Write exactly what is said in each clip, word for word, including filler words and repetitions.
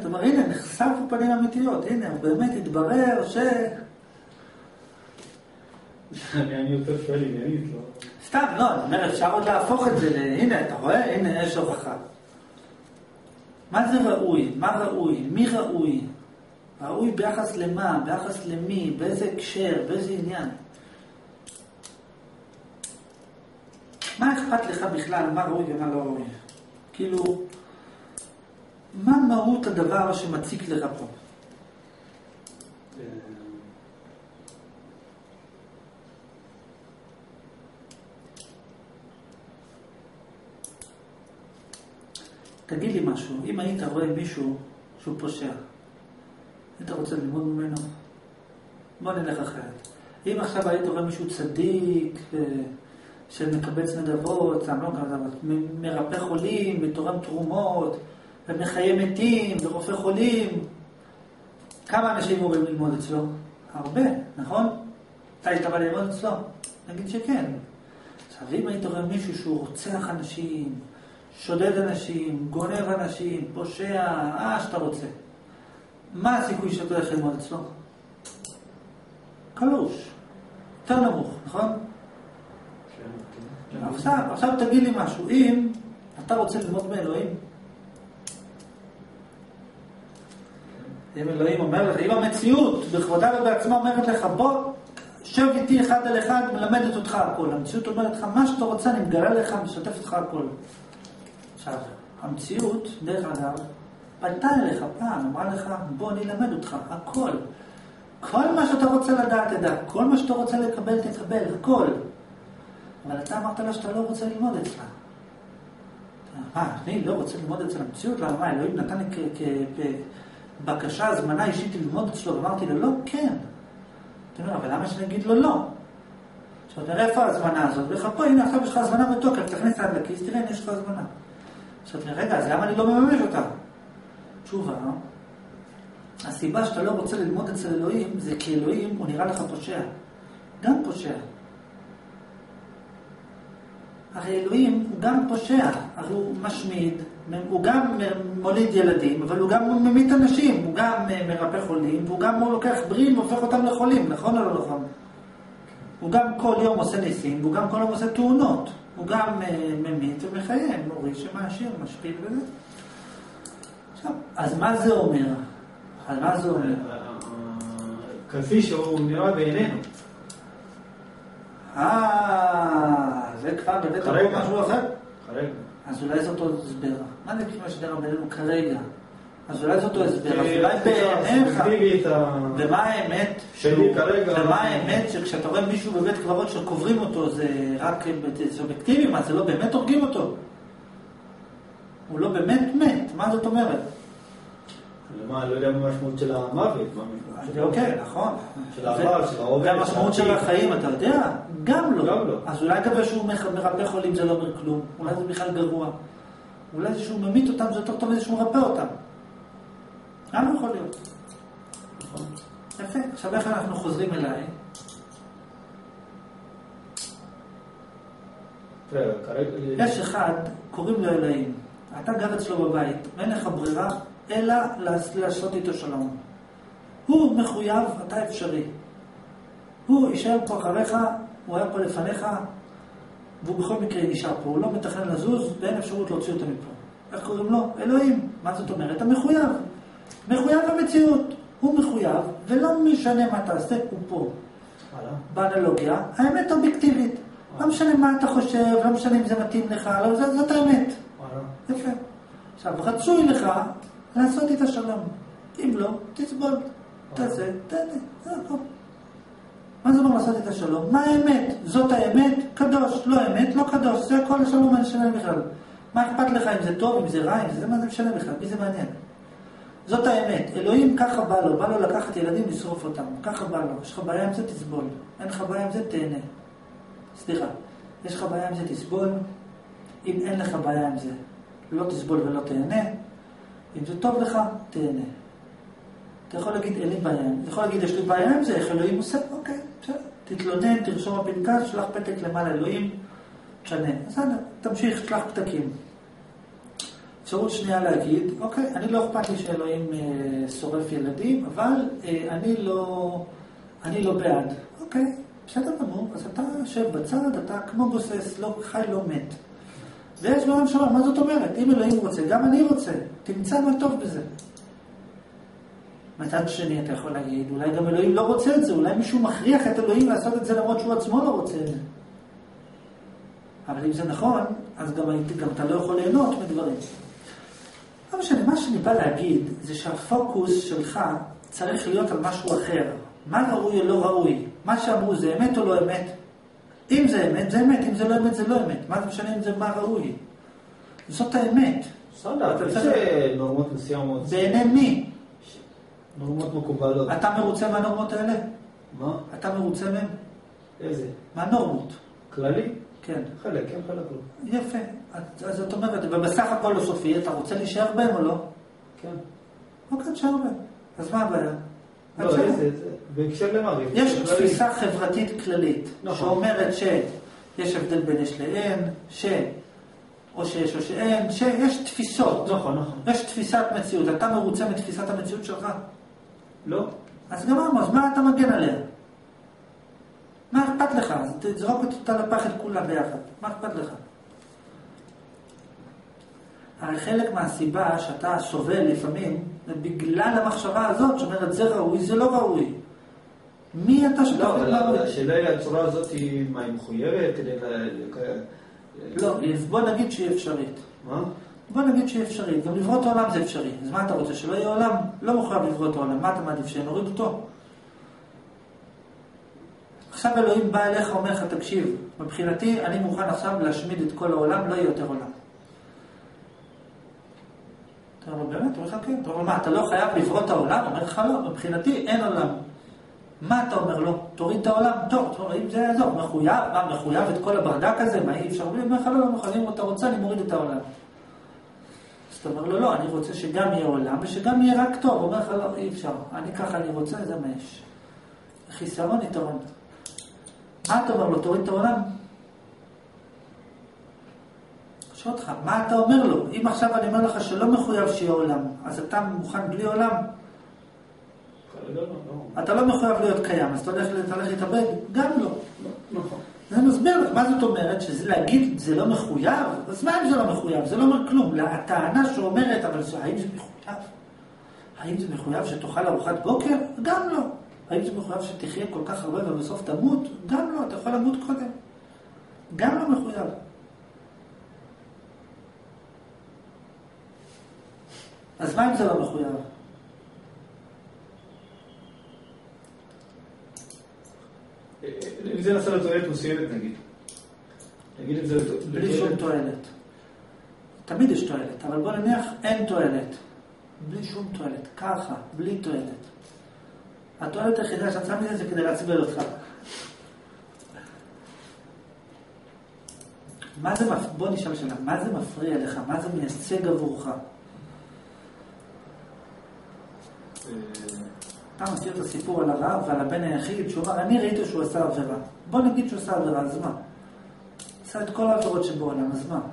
זאת אומרת, הנה, נחשף בפנים אמיתיות, הנה, הוא באמת התברר ש... אני יותר שואל עניינית, לא? סתם, לא, אני אומר, אפשר עוד להפוך את זה, הנה, אתה רואה? הנה, יש הוכחה. מה זה ראוי? מה ראוי? מי ראוי? ראוי ביחס למה? ביחס למי? באיזה הקשר? באיזה עניין? מה אכפת לך בכלל? מה ראוי ומה לא ראוי? כאילו, מה מהות הדבר שמציק לך פה? תגיד לי משהו, אם היית רואה מישהו שהוא פושע, היית רוצה ללמוד ממנו? בוא נלך אחרת. אם עכשיו היית רואה מישהו צדיק, שמקבץ נדבות, לא מרפא חולים, ותורם תרומות, ומחיה מתים, ורופא חולים, כמה אנשים אומרים ללמוד אצלו? הרבה, נכון? אתה היית בא ללמוד אצלו? נגיד שכן. עכשיו, אם היית רואה מישהו שהוא רוצח אנשים, שודד אנשים, גונב אנשים, פושע, אה, שאתה רוצה. מה הסיכוי שאתה הולך ללמוד אצלו? קלוש. יותר נמוך, נכון? עכשיו, עכשיו תגיד לי משהו. אם אתה רוצה ללמוד מאלוהים, אם אלוהים אומר לך, אם המציאות בכבודה ובעצמה אומרת לך, בוא, שב איתי אחד על אחד, מלמדת אותך הכל. המציאות אומרת לך, מה שאתה רוצה, אני מגלה לך, משתף אותך הכל. עכשיו, המציאות, דרך אגב, פנתה אליך פעם, אמרה לך, בוא אני אלמד אותך, הכל. כל מה שאתה רוצה לדעת, תדע. כל מה שאתה רוצה לקבל, תקבל, הכל. אבל אתה אמרת לה שאתה לא רוצה ללמוד אצלה. מה, אני לא רוצה ללמוד אצל המציאות? למה, מה, אלוהים נתן לי כבקשה, הזמנה אישית ללמוד אצלו, ואמרתי לו, לא, כן. אתה אומר, אבל למה שנגיד לו לא? עכשיו, תראה איפה ההזמנה הזאת, ולחכו, הנה, עכשיו יש לך הזמנה בתוקף, תכניס עד לכיס, תראה, הנה יש לך הזמנה. עכשיו, תראה, רגע, אז למה אני לא מממש אותה? תשובה, הסיבה שאתה לא רוצה ללמוד אצל אלוהים, זה כי אלוהים הוא נראה לך פושע. גם פושע. הרי אלוהים הוא גם פושע, הרי הוא משמיד, הוא גם מוליד ילדים, אבל הוא גם ממית אנשים, הוא גם מרפא חולים, והוא גם לוקח בריאים והופך אותם לחולים, נכון או לא נכון? הוא גם כל יום עושה ניסים, והוא גם כל יום עושה תאונות, הוא גם ממית ומחיה, מוריש שמעשיר, משפיל וזה. עכשיו, אז מה זה אומר? אז מה זה אומר? כפי שהוא נראה בעינינו. אה, זה כבר בבית הרבה משהו אחר? כרגע. אז אולי זה אותו הסבר. מה זה כמו שדרה בינינו כרגע? אז אולי זה אותו הסבר. אז אולי בעיניך. ומה האמת? שלי כרגע. ומה האמת שכשאתה רואה מישהו בבית קברות שקוברים אותו, זה רק סובייקטיבי, מה? זה לא באמת הורגים אותו. הוא לא באמת מת. מה זאת אומרת? למה, לא יודע מה המשמעות של המוות. אוקיי, נכון. של העבר, של העובד. והמשמעות של החיים, אתה יודע? גם לא. גם לא. אז אולי גם שהוא מרפא חולים זה לא אומר כלום. אולי זה בכלל גרוע. אולי זה שהוא ממית אותם זה יותר טוב מזה שהוא מרפא אותם. גם יכול להיות. נכון. יפה. עכשיו איך אנחנו חוזרים אליי? יש אחד, קוראים לו אלוהים. אתה גר אצלו בבית. אין לך ברירה. אלא לעשות איתו שלום. הוא מחויב, אתה אפשרי. הוא יישאר פה אחריך, הוא היה פה לפניך, והוא בכל מקרה נשאר פה. הוא לא מתכנן לזוז, ואין אפשרות להוציא אותו מפה. איך קוראים לו? אלוהים. מה זאת אומרת? אתה מחויב. מחויב במציאות. הוא מחויב, ולא משנה מה תעשה, הוא פה. באנלוגיה, האמת אובייקטיבית. לא משנה מה אתה חושב, לא משנה אם זה מתאים לך, לא, זאת, זאת האמת. יפה. עכשיו, רצוי לך, לעשות את השלום. אם לא, תסבול. תעשה, תענה. זה הכל. מה זה אומר לעשות את השלום? מה האמת? זאת האמת? קדוש. לא האמת? לא קדוש. זה הכל השלום משנה בכלל. מה אכפת לך אם זה טוב, אם זה רע, אם זה מה זה משנה בכלל? מי זה מעניין? זאת האמת. אלוהים ככה בא לו. בא לו לקחת ילדים לשרוף אותם. ככה בא לו. יש לך בעיה עם זה? תסבול. אין לך בעיה עם זה? תהנה. סליחה. יש לך בעיה עם זה? תסבול. אם אין לך בעיה עם זה, לא תסבול ולא תהנה. אם זה טוב לך, תהנה. אתה יכול להגיד, אין לי בעיה. אתה יכול להגיד, יש לי בעיה עם זה, איך אלוהים עושה? אוקיי, בסדר. תתלונן, תרשום בפנקס, שלח פתק למעלה אלוהים, תשנה. אז עד, תמשיך, שלח פתקים. אפשרות שנייה להגיד, אוקיי, אני לא אכפת לי שאלוהים אה, שורף ילדים, אבל אה, אני לא, אני לא בעד. אוקיי, בסדר גמור, אז אתה יושב בצד, אתה כמו גוסס, לא חי, לא מת. ויש בעולם שאומר, מה זאת אומרת? אם אלוהים רוצה, גם אני רוצה. תמצא מה טוב בזה. מצד שני אתה יכול להגיד, אולי גם אלוהים לא רוצה את זה, אולי מישהו מכריח את אלוהים לעשות את זה למרות שהוא עצמו לא רוצה את זה. אבל אם זה נכון, אז גם, גם אתה לא יכול ליהנות מדברים. לא משנה, מה שאני בא להגיד זה שהפוקוס שלך צריך להיות על משהו אחר. מה ראוי או לא ראוי? מה שאמרו זה אמת או לא אמת? אם זה אמת, זה אמת. אם זה לא אמת, זה לא אמת. מה זה משנה אם זה מה ראוי? זאת האמת. בסדר, יש נורמות מסוימות. בעיני מי? נורמות מקובלות. אתה מרוצה מהנורמות האלה? מה? אתה מרוצה מהם? איזה? מהנורמות. כללי? כן. חלק, כן חלק לא. יפה. אז זאת אומרת, ובסך הכל לא סופי, אתה רוצה להישאר בהם או לא? כן. אוקיי, תשאר בהם. אז מה הבעיה? לא, איזה, איזה. בהקשר למה? יש תפיסה חברתית כללית, שאומרת שיש הבדל בין יש לאין, ש... או שיש או שאין, שיש תפיסות. נכון, נכון. יש תפיסת מציאות. אתה מרוצה מתפיסת המציאות שלך? לא. אז גם אז מה אתה מגן עליה? מה אכפת לך? אז תזרוק אותה לפח את כולם ביחד. מה אכפת לך? הרי חלק מהסיבה שאתה סובל לפעמים, זה בגלל המחשבה הזאת, שאומרת זה ראוי, זה לא ראוי. מי אתה שאתה... לא, אבל השאלה היא, הצורה הזאת היא מה, היא מחויבת כדי... לא, בוא נגיד שהיא אפשרית. מה? בוא נגיד שהיא אפשרית. גם לברוא את העולם זה אפשרי. אז מה אתה רוצה? שלא יהיה עולם? לא מחויב לברוא את העולם. מה אתה מעדיף? שנוריד אותו? עכשיו אלוהים בא אליך, אומר לך, תקשיב, מבחינתי אני מוכן עכשיו להשמיד את כל העולם, לא יהיה יותר עולם. אתה אומר, באמת? אתה אומר לך, כן. אתה אומר, מה, אתה לא חייב לברוא את העולם? אומר לך, לא, מבחינתי אין עולם. מה אתה אומר לו? תוריד את העולם? טוב, אתה אומר, אם זה יעזור, מחויב, מה, מחויב את כל הברדק הזה? מה, אי אפשר? הוא אומר לך, לא, לא מחויב, אם אתה רוצה, אני מוריד את העולם. אז אתה אומר לו, לא, אני רוצה שגם יהיה עולם, ושגם יהיה רק טוב. הוא אומר לך, לא, אי אפשר. אני ככה, אני רוצה, זה מה יש. חיסרון, יתרון. מה אתה אומר לו? תוריד את העולם? שואל אותך, מה אתה אומר לו? אם עכשיו אני אומר לך שלא מחויב שיהיה עולם, אז אתה מוכן בלי עולם? אתה לא מחויב להיות קיים, אז אתה הולך להתאבד? גם לא. נכון. זה מסביר לך, מה זאת אומרת? שזה להגיד, זה לא מחויב? אז מה אם זה לא מחויב? זה לא אומר כלום. הטענה שאומרת, אבל האם זה מחויב? האם זה מחויב שתאכל ארוחת בוקר? גם לא. האם זה מחויב שתחיה כל כך הרבה ובסוף תמות? גם לא, אתה יכול למות קודם. גם לא מחויב. אז מה אם זה לא מחויב? אם זה נעשה לתועלת מסוימת, נגיד. נגיד אם זה לתועלת. בלי שום תועלת. תמיד יש תועלת, אבל בוא נניח אין תועלת. בלי שום תועלת. ככה, בלי תועלת. התועלת היחידה שאתה שם מזה זה כדי להצביע אותך. מה זה מפריע? בוא נשאל שאלה. מה זה מפריע לך? מה זה מייצג עבורך? אתה מכיר את הסיפור על הרב ועל הבן היחיד שהוא אמר, אני ראיתי שהוא עשה עבירה. בוא נגיד שהוא עשה עבירה, אז מה? עשה את כל העבירות שבעולם, אז מה?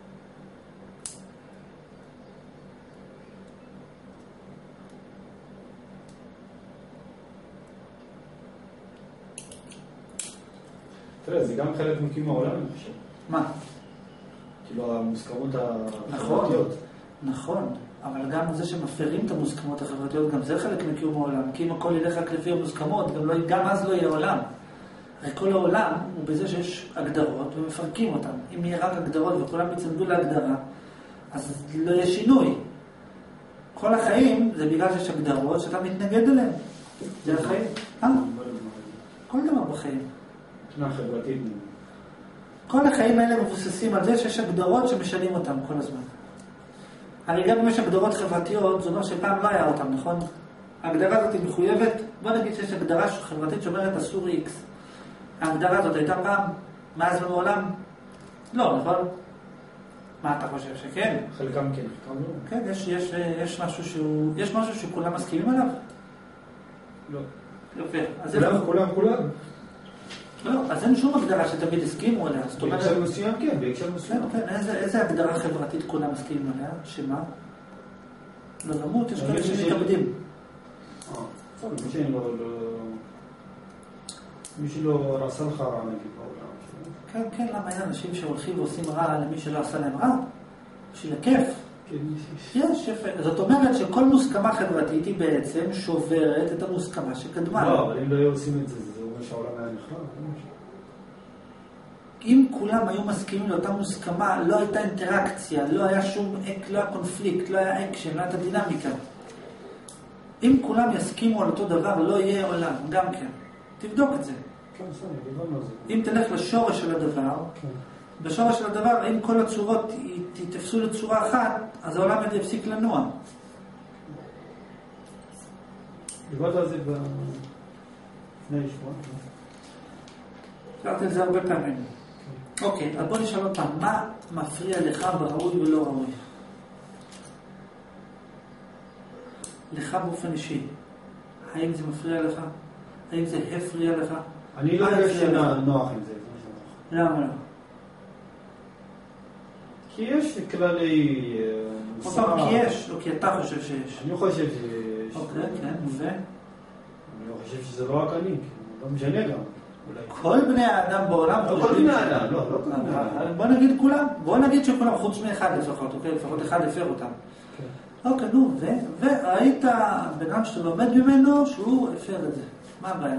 תראה, זה גם חלק מקיום העולם, אני חושב. מה? כאילו, המוסכמות החברתיות. נכון, אבל גם זה שמפרים את המוסכמות החברתיות, גם זה חלק מקיום העולם. כי אם הכל ילך רק לפי המוסכמות, גם, לא, גם אז לא יהיה עולם. הרי כל העולם הוא בזה שיש הגדרות ומפרקים אותן. אם יהיה רק הגדרות וכולם יצמדו להגדרה, אז לא יהיה שינוי. כל החיים זה בגלל שיש הגדרות שאתה מתנגד אליהן. זה החיים. אה? כל דבר בחיים. תנועה חברתית. כל החיים האלה מבוססים על זה שיש הגדרות שמשנים אותם כל הזמן. הרי גם אם יש הגדרות חברתיות, זה אומר שפעם לא היה אותם, נכון? ההגדרה הזאת היא מחויבת. בוא נגיד שיש הגדרה חברתית שאומרת אסור איקס. ההגדרה הזאת הייתה פעם, מאז ומעולם? לא, נכון? מה אתה חושב שכן? חלקם כן, חלקם לא. כן, יש, יש, יש משהו שהוא, יש משהו שכולם מסכימים עליו? לא. יופי. אז כולם, כולם, כולם. לא, אז אין שום הגדרה שתמיד הסכימו עליה. בהקשר מסוים כן, בהקשר מסוים. כן, כן, איזה הגדרה חברתית כולם מסכימים עליה? שמה? לא למות, יש כאלה שמתאבדים. אה, טוב, מי שאין לו... מי שלא רעשה לך רע נגיד בעולם. כן, כן, למה אין אנשים שהולכים ועושים רע למי שלא עשה להם רע? בשביל הכיף. יש, יפה. זאת אומרת שכל מוסכמה חברתית היא בעצם שוברת את המוסכמה שקדמה. לא, אבל אם לא היו עושים את זה, זה אומר שהעולם היה נכלל. אם כולם היו מסכימים לאותה מוסכמה, לא הייתה אינטראקציה, לא היה שום, לא היה קונפליקט, לא היה אקשן, לא הייתה דינמיקה. אם כולם יסכימו על אותו דבר, לא יהיה עולם, גם כן. תבדוק את זה. כן, בסדר, דיברנו על זה. אם תלך לשורש של הדבר, כן. בשורש של הדבר, אם כל הצורות תתפסו לצורה אחת, אז העולם הזה יפסיק לנוע. דיברת על זה לפני שבוע. קראתי על זה הרבה פעמים. אוקיי, אז בוא נשאל עוד פעם, מה מפריע לך בראוי ולא ראוי? לך באופן אישי. האם זה מפריע לך? האם זה הפריע לך? אני לא יודע שנוח עם זה. למה לא? כי יש כללי מוסר. עוד פעם, כי יש, או כי אתה חושב שיש? אני חושב שיש. אוקיי, כן, ו? אני חושב שזה לא רק אני, לא משנה גם. כל בני האדם בעולם לא כל בני האדם, לא, לא כל בני האדם. בוא נגיד כולם, בוא נגיד שכולם חוץ מאחד לפחות, אוקיי? לפחות אחד הפר אותם. אוקיי, נו, ו? וראית בן אדם שאתה לומד ממנו שהוא הפר את זה. מה הבעיה?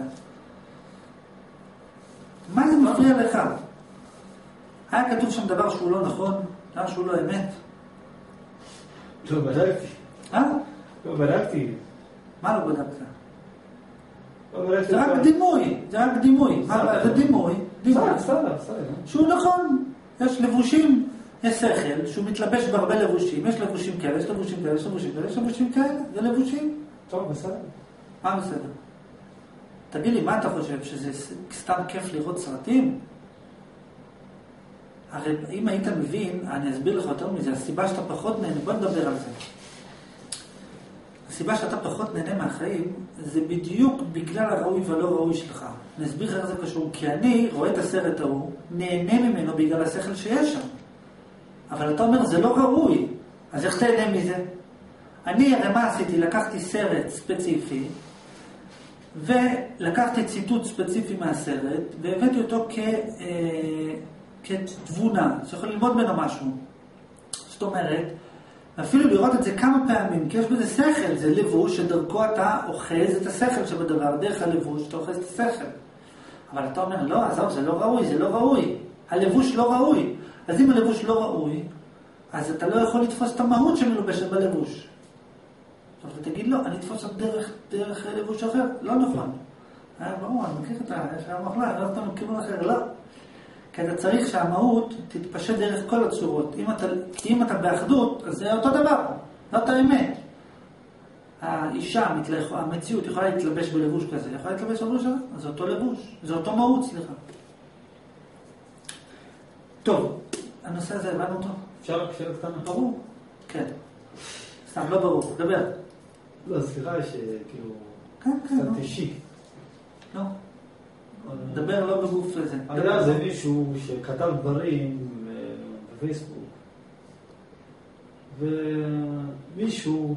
מה זה מפריע לך? היה כתוב שם דבר שהוא לא נכון, דבר שהוא לא אמת. לא בדקתי. אה? לא בדקתי. מה לא בדקת? לא בדקתי. זה רק דימוי, זה רק דימוי. זה דימוי, דימוי. בסדר, בסדר. שהוא נכון. יש לבושים, יש שכל, שהוא מתלבש בהרבה לבושים. יש לבושים כאלה, יש לבושים כאלה, יש לבושים כאלה, יש לבושים כאלה. זה לבושים. טוב, בסדר. מה בסדר? תגיד לי, מה אתה חושב? שזה סתם כיף לראות סרטים? הרי אם היית מבין, אני אסביר לך יותר מזה, הסיבה שאתה פחות נהנה, בוא נדבר על זה. הסיבה שאתה פחות נהנה מהחיים, זה בדיוק בגלל הראוי והלא ראוי שלך. אני אסביר לך איך זה קשור, כי אני רואה את הסרט ההוא, נהנה ממנו בגלל השכל שיש שם. אבל אתה אומר, זה לא ראוי, אז איך תהנה מזה? אני הרי מה עשיתי? לקחתי סרט ספציפי, ולקחתי ציטוט ספציפי מהסרט, והבאתי אותו כ... כתבונה, שיכול ללמוד ממנו משהו. זאת אומרת, אפילו לראות את זה כמה פעמים, כי יש בזה שכל, זה לבוש שדרכו אתה אוחז את השכל שבדבר, דרך הלבוש אתה אוחז את השכל. אבל אתה אומר, לא, עזוב, זה לא ראוי, זה לא ראוי. הלבוש לא ראוי. אז אם הלבוש לא ראוי, אז אתה לא יכול לתפוס את המהות שמלובשת בלבוש. עכשיו אתה תגיד, לא, אני אתפוס את דרך, דרך לבוש אחר. לא נכון. היה ברור, אני מכיר את המחלה, אני לא אותנו כיוון אחר, לא. כי אתה צריך שהמהות תתפשט דרך כל הצורות. אם אתה, כי אם אתה באחדות, אז זה אותו דבר. זאת האמת. האישה, המציאות יכולה להתלבש בלבוש כזה, יכולה להתלבש בלבוש הזה, אז זה אותו לבוש. זה אותו מהות, סליחה. טוב, הנושא הזה הבנו אותו? אפשר רק שאלה קטנה? ברור? כן. סתם, לא ברור. דבר. לא, סליחה שכאילו... כן, כן. קצת אישי. לא. דבר לא בגוף לזה. היה זה מישהו שכתב דברים בפייסבוק, ומישהו,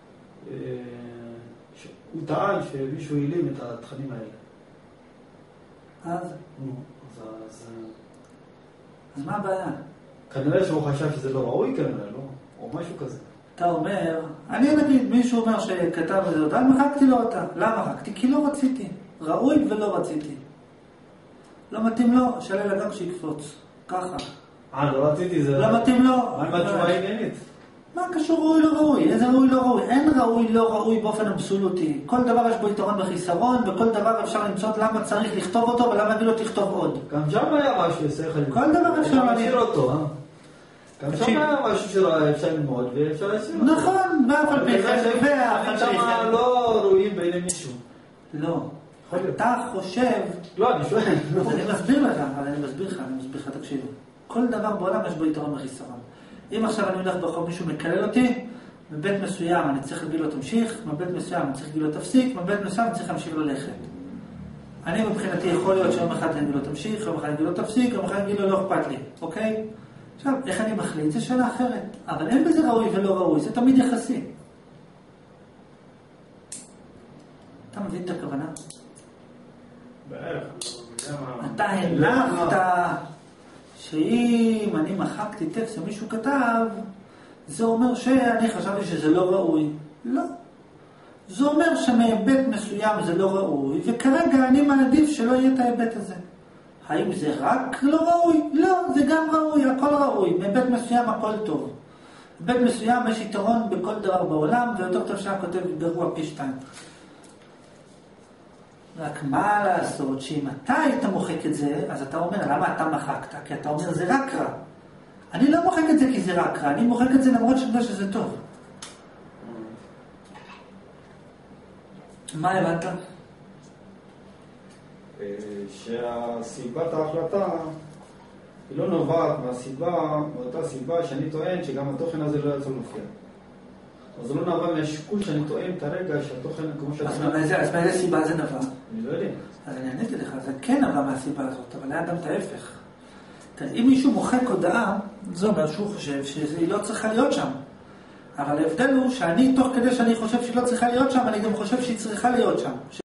הוא טען שמישהו העלים את התכנים האלה. אז? אז... אז מה הבעיה? כנראה שהוא חשב שזה לא ראוי כנראה, לא? או משהו כזה. אתה אומר, אני נגיד, מישהו אומר שכתב את זה אותה, מחקתי לו אותה. למה מחקתי? כי לא רציתי. ראוי ולא רציתי. לא מתאים לו, שאלה לגג שיקפוץ. ככה. אה, לא רציתי, זה... לא מתאים לו. מה התשובה עניינית? מה קשור ראוי לא ראוי? איזה ראוי לא ראוי? אין ראוי לא ראוי באופן אבסולוטי. כל דבר יש בו יתרון וחיסרון, וכל דבר אפשר למצוא למה צריך לכתוב אותו, ולמה להגיד לו תכתוב עוד. גם שם היה משהו שכל... כל דבר אפשר להשאיר אותו, אה? גם שם היה משהו שאפשר ללמוד, ואפשר להשאיר אותו. נכון, ואף על פי כן, ואף על פי שם כן. לא ראויים בעיני מישהו. לא. אתה חושב... לא, אני שואל. אז אני מסביר לך, אבל אני מסביר לך, אני מסביר לך, תקשיב. כל דבר בעולם יש בו יתרון וחיסרון. אם עכשיו אני הולך ברחוב, מישהו מקלל אותי, מבית מסוים אני צריך להגיד לו תמשיך, מבית מסוים אני צריך להגיד לו תפסיק, מבית מסוים אני צריך להמשיך ללכת. אני מבחינתי יכול להיות שיום אחד אני לא תמשיך, יום אחד אני לא תפסיק, יום אחד אני לא אכפת לי, אוקיי? עכשיו, איך אני מחליט? זו שאלה אחרת. אבל אין בזה ראוי ולא ראוי, זה תמיד יחסי. אתה מבין את הכוונה? בערך. אתה הנחת שאם אני מחקתי טקסט שמישהו כתב, זה אומר שאני חשבתי שזה לא ראוי. לא. זה אומר שמהיבט מסוים זה לא ראוי, וכרגע אני מעדיף שלא יהיה את ההיבט הזה. האם זה רק לא ראוי? לא, זה גם ראוי, הכל ראוי. מהיבט מסוים הכל טוב. מהיבט מסוים יש יתרון בכל דבר בעולם, ויותר טוב שהכותב גרוע פי שתיים. רק מה לעשות שאם אתה היית מוחק את זה, אז אתה אומר, למה אתה מחקת? כי אתה אומר, זה רק רע. אני לא מוחק את זה כי זה רק רע, אני מוחק את זה למרות שאני יודע שזה טוב. מה הבנת? שהסיבת ההחלטה היא לא נובעת מהסיבה, מאותה סיבה שאני טוען שגם התוכן הזה לא יצא מופיע. אז זה לא נבע מהשיקול שאני טוען כרגע שהתוכן כמו שאתה... אז מאיזה סיבה זה נבע? אני לא יודע. אז אני עניתי לך, זה כן נבע מהסיבה הזאת, אבל היה גם את ההפך. אם מישהו מוחק הודעה, זה אומר שהוא חושב שהיא לא צריכה להיות שם. אבל ההבדל הוא שאני, תוך כדי שאני חושב שהיא לא צריכה להיות שם, אני גם חושב שהיא צריכה להיות שם.